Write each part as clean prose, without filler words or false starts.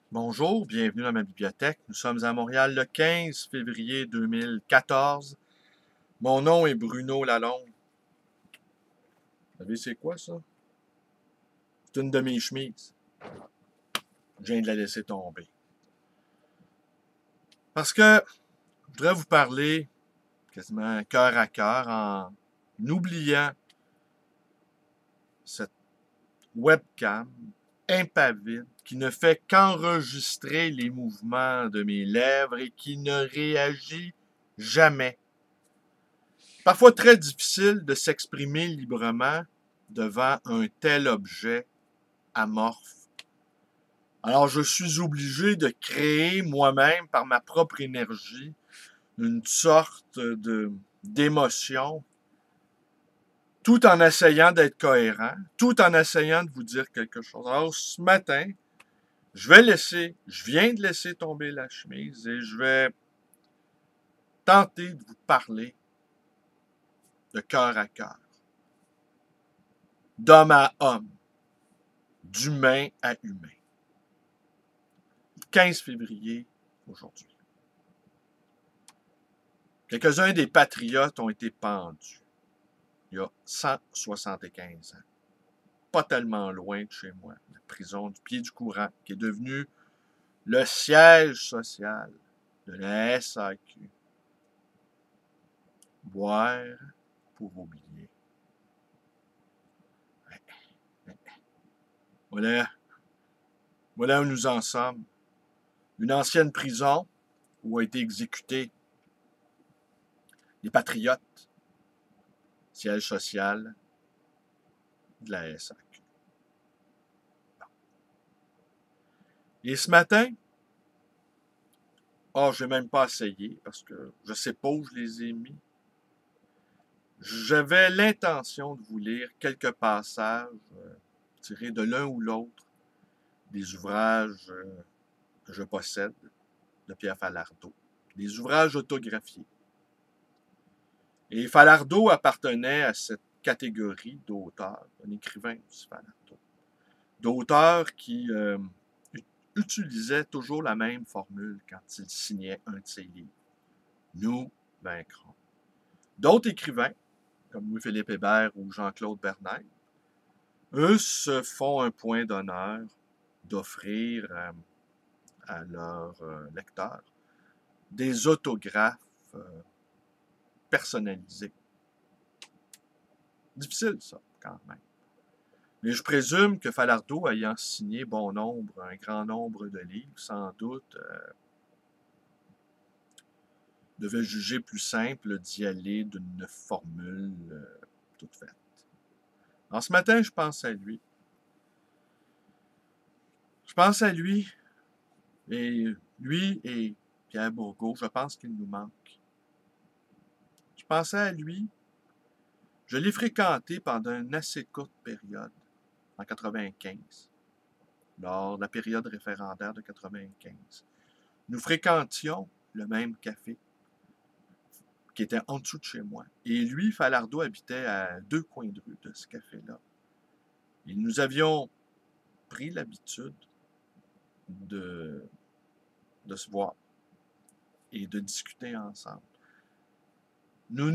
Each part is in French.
Bonjour, bienvenue dans ma bibliothèque. Nous sommes à Montréal le 15 février 2014. Mon nom est Bruno Lalonde. Vous savez c'est quoi ça? C'est une de mes chemises. Je viens de la laisser tomber. Parce que je voudrais vous parler quasiment cœur à cœur en oubliant cette webcam impavide qui ne fait qu'enregistrer les mouvements de mes lèvres et qui ne réagit jamais. Parfois très difficile de s'exprimer librement devant un tel objet amorphe. Alors je suis obligé de créer moi-même par ma propre énergie une sorte d'émotion tout en essayant d'être cohérent, tout en essayant de vous dire quelque chose. Alors ce matin, je viens de laisser tomber la chemise et je vais tenter de vous parler de cœur à cœur, d'homme à homme, d'humain à humain. 15 février aujourd'hui. Quelques-uns des patriotes ont été pendus il y a 175 ans. Pas tellement loin de chez moi, la prison du Pied-du-Courant, qui est devenue le siège social de la SAQ. Boire pour oublier. Voilà, voilà où nous en sommes. Une ancienne prison où a été exécuté les patriotes, siège social de la SAQ. Et ce matin, je n'ai même pas essayé parce que je ne sais pas où je les ai mis. J'avais l'intention de vous lire quelques passages tirés de l'un ou l'autre des ouvrages que je possède de Pierre Falardeau, des ouvrages autographiés. Et Falardeau appartenait à cette catégorie d'auteurs, un écrivain aussi, Falardeau, d'auteurs qui utilisait toujours la même formule quand il signait un de ses livres. Nous vaincrons. D'autres écrivains, comme Louis-Philippe Hébert ou Jean-Claude Bernard, eux se font un point d'honneur d'offrir à leurs lecteurs des autographes personnalisés. Difficile, ça, quand même. Mais je présume que Falardeau, ayant signé un grand nombre de livres, sans doute, devait juger plus simple d'y aller d'une formule toute faite. Alors ce matin, je pense à lui. Je pense à lui, et lui et Pierre Bourgault, je pense qu'il nous manque. Je pensais à lui, je l'ai fréquenté pendant une assez courte période, en 95, lors de la période référendaire de 95. Nous fréquentions le même café, qui était en dessous de chez moi. Et lui, Falardeau, habitait à 2 coins de rue de ce café-là. Et nous avions pris l'habitude de se voir et de discuter ensemble. Nous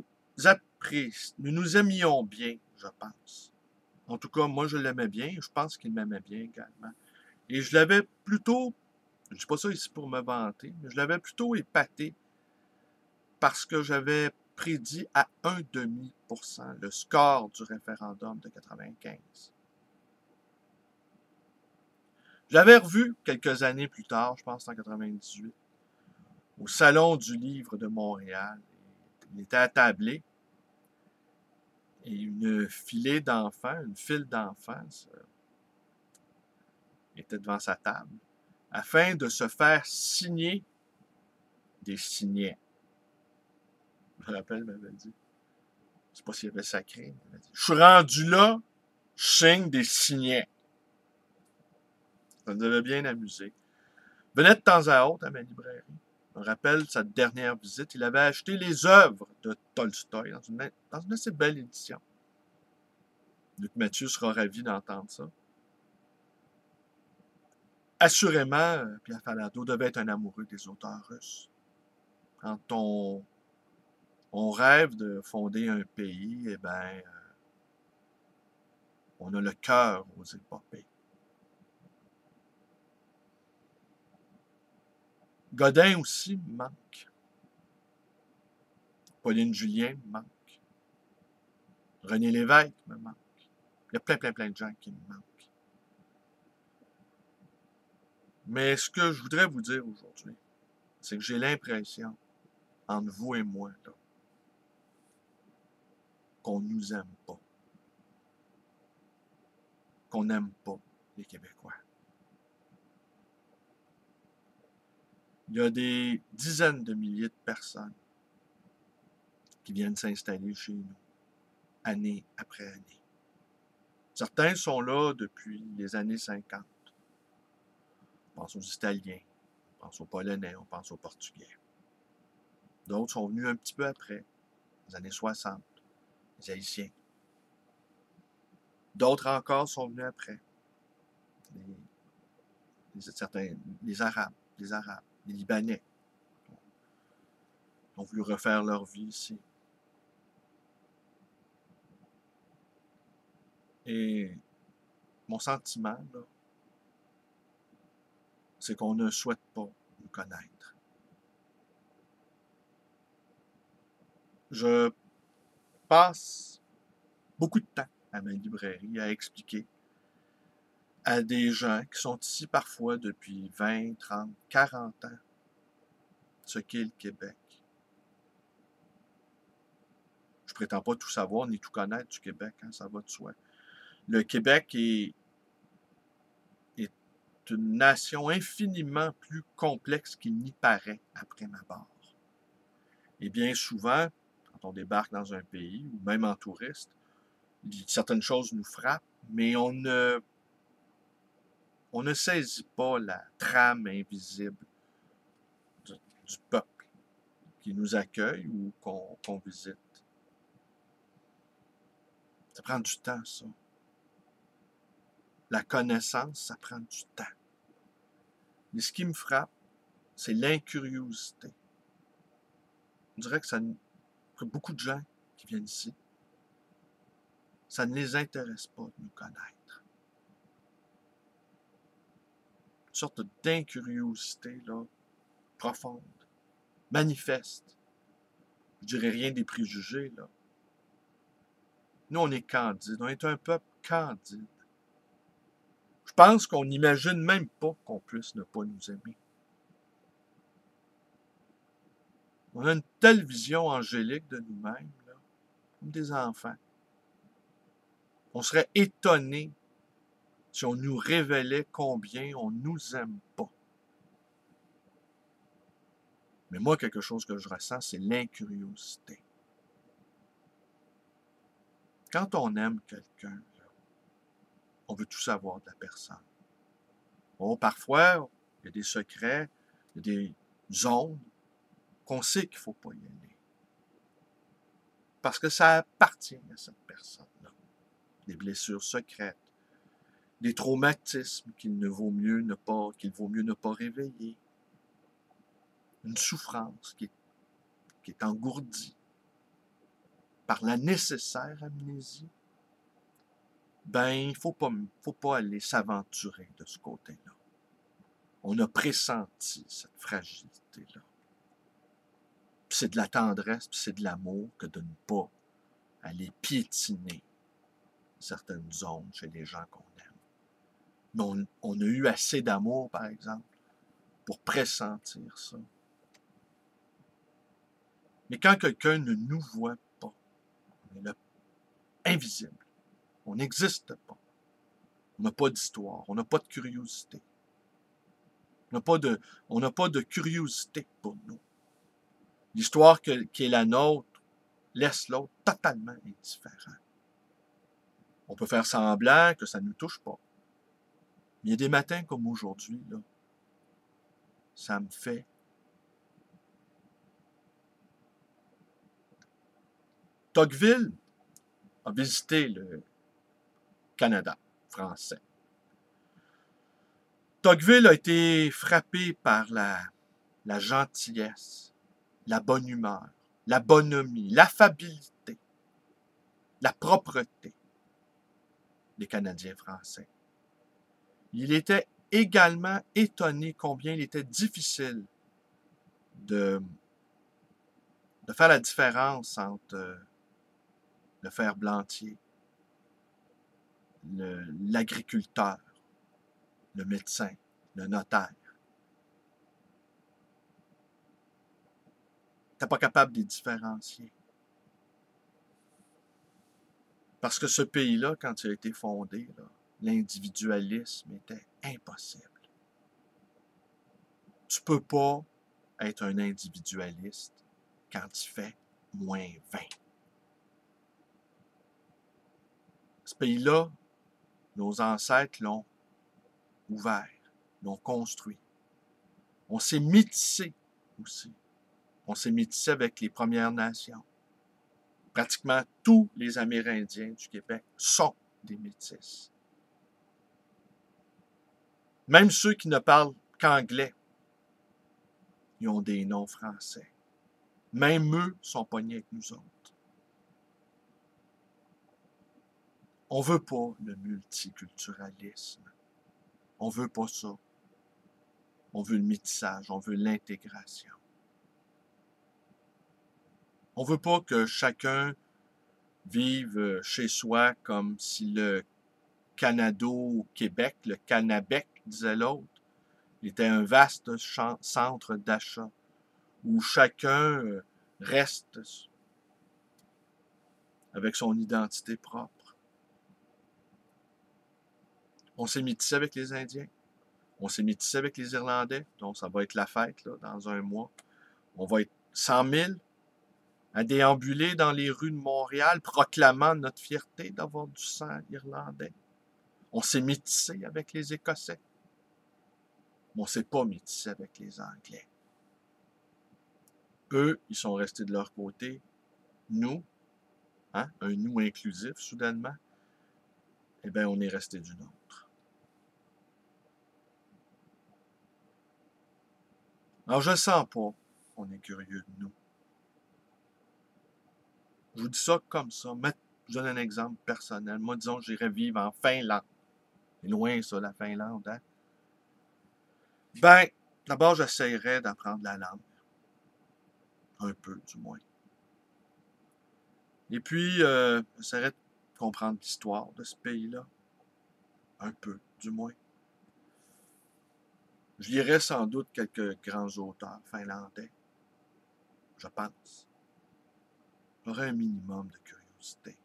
nous aimions bien, je pense. En tout cas, moi, je l'aimais bien. Je pense qu'il m'aimait bien également. Et je l'avais plutôt, je ne dis pas ça ici pour me vanter, mais je l'avais plutôt épaté parce que j'avais prédit à 0,5% le score du référendum de 95. Je l'avais revu quelques années plus tard, je pense en 98, au Salon du Livre de Montréal. Il était attablé et une file d'enfants était devant sa table afin de se faire signer des signets. Je me rappelle, il m'avait dit. Je ne sais pas s'il avait sacré. Il m'avait dit, je suis rendu là, je signe des signets. Ça nous avait bien amusé. Il venait de temps à autre à ma librairie. Je me rappelle sa dernière visite, il avait acheté les œuvres de Tolstoï dans une assez belle édition. Luc Mathieu sera ravi d'entendre ça. Assurément, Pierre Falardeau devait être un amoureux des auteurs russes. Quand on rêve de fonder un pays, eh bien, on a le cœur aux épopées. Godin aussi me manque. Pauline Julien me manque. René Lévesque me manque. Il y a plein de gens qui me manquent. Mais ce que je voudrais vous dire aujourd'hui, c'est que j'ai l'impression, entre vous et moi, là, qu'on ne nous aime pas. Qu'on n'aime pas les Québécois. Il y a des dizaines de milliers de personnes qui viennent s'installer chez nous, année après année. Certains sont là depuis les années 50. On pense aux Italiens, on pense aux Polonais, on pense aux Portugais. D'autres sont venus un petit peu après, les années 60, les Haïtiens. D'autres encore sont venus après, les Arabes, les Libanais, qui ont voulu refaire leur vie ici. Et mon sentiment, là, c'est qu'on ne souhaite pas nous connaître. Je passe beaucoup de temps à ma librairie à expliquer à des gens qui sont ici parfois depuis 20, 30, 40 ans ce qu'est le Québec. Je prétends pas tout savoir ni tout connaître du Québec, hein, ça va de soi. Le Québec est une nation infiniment plus complexe qu'il n'y paraît à prime abord. Et bien souvent, quand on débarque dans un pays, ou même en touriste, certaines choses nous frappent, mais on ne saisit pas la trame invisible du peuple qui nous accueille ou qu'on visite. Ça prend du temps, ça. La connaissance, ça prend du temps. Mais ce qui me frappe, c'est l'incuriosité. On dirait que beaucoup de gens qui viennent ici, ça ne les intéresse pas de nous connaître. Une sorte d'incuriosité là, profonde, manifeste. Je dirais rien des préjugés, là. Nous, on est candide. On est un peuple candide. Je pense qu'on n'imagine même pas qu'on puisse ne pas nous aimer. On a une telle vision angélique de nous-mêmes, là, comme des enfants. On serait étonné si on nous révélait combien on ne nous aime pas. Mais moi, quelque chose que je ressens, c'est l'incuriosité. Quand on aime quelqu'un, on veut tout savoir de la personne. Bon, parfois, il y a des secrets, il y a des zones qu'on sait qu'il ne faut pas y aller. Parce que ça appartient à cette personne-là. Des blessures secrètes, des traumatismes qu'il vaut mieux ne pas réveiller, une souffrance qui est engourdie par la nécessaire amnésie. Ben, il ne faut pas aller s'aventurer de ce côté-là. On a pressenti cette fragilité-là. Puis c'est de la tendresse, puis c'est de l'amour que de ne pas aller piétiner certaines zones chez les gens qu'on aime. Mais on a eu assez d'amour, par exemple, pour pressentir ça. Mais quand quelqu'un ne nous voit pas, on est là, invisible. On n'existe pas. On n'a pas d'histoire. On n'a pas de curiosité. On n'a pas de curiosité pour nous. L'histoire qui est la nôtre laisse l'autre totalement indifférent. On peut faire semblant que ça ne nous touche pas. Mais il y a des matins comme aujourd'hui, là, ça me fait. Tocqueville a visité le Canada français. Tocqueville a été frappé par la gentillesse, la bonne humeur, la bonhomie, l'affabilité, la propreté des Canadiens français. Il était également étonné combien il était difficile de faire la différence entre le ferblantier, l'agriculteur, le médecin, le notaire. Tu n'es pas capable de les différencier. Parce que ce pays-là, quand il a été fondé, l'individualisme était impossible. Tu ne peux pas être un individualiste quand il fait -20. Ce pays-là, nos ancêtres l'ont ouvert, l'ont construit. On s'est métissé aussi. On s'est métissé avec les Premières Nations. Pratiquement tous les Amérindiens du Québec sont des métis. Même ceux qui ne parlent qu'anglais, ils ont des noms français. Même eux sont pognés avec nous autres. On ne veut pas le multiculturalisme. On ne veut pas ça. On veut le métissage, on veut l'intégration. On ne veut pas que chacun vive chez soi comme si le Canado-Québec, le Canabec, disait l'autre, était un vaste centre d'achat où chacun reste avec son identité propre. On s'est métissé avec les Indiens. On s'est métissé avec les Irlandais. Donc, ça va être la fête là, dans un mois. On va être 100 000 à déambuler dans les rues de Montréal, proclamant notre fierté d'avoir du sang irlandais. On s'est métissé avec les Écossais. Mais on ne s'est pas métissé avec les Anglais. Eux, ils sont restés de leur côté. Nous, un nous inclusif, soudainement, eh bien, on est resté du nôtre. Alors, je ne sens pas qu'on est curieux de nous. Je vous dis ça comme ça. Mais je donne un exemple personnel. Moi, disons, j'irais vivre en Finlande. C'est loin, ça, la Finlande, hein? Ben, d'abord, j'essaierais d'apprendre la langue. Un peu, du moins. Et puis, j'essaierais de comprendre l'histoire de ce pays-là. Un peu, du moins. Je lirais sans doute quelques grands auteurs finlandais. Je pense. J'aurais un minimum de curiosité.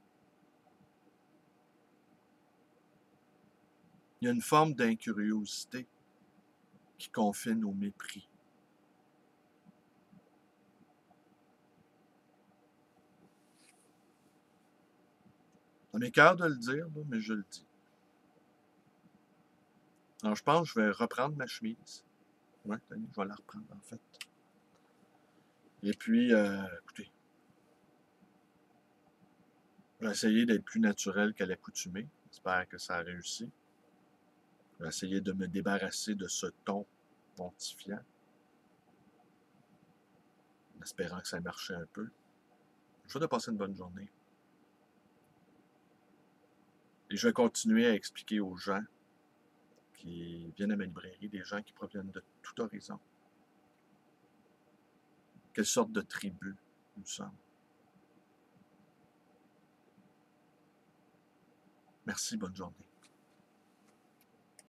Il y a une forme d'incuriosité qui confine au mépris. Ça m'écoeure de le dire, là, mais je le dis. Alors, je pense que je vais reprendre ma chemise. Ouais, je vais la reprendre, en fait. Et puis, écoutez, je vais essayer d'être plus naturel qu'à l'accoutumée. J'espère que ça a réussi. Je vais essayer de me débarrasser de ce ton pontifiant, en espérant que ça marche un peu. Je vais te passer une bonne journée. Et je vais continuer à expliquer aux gens qui viennent à ma librairie, des gens qui proviennent de tout horizon, quelle sorte de tribu nous sommes. Merci, bonne journée.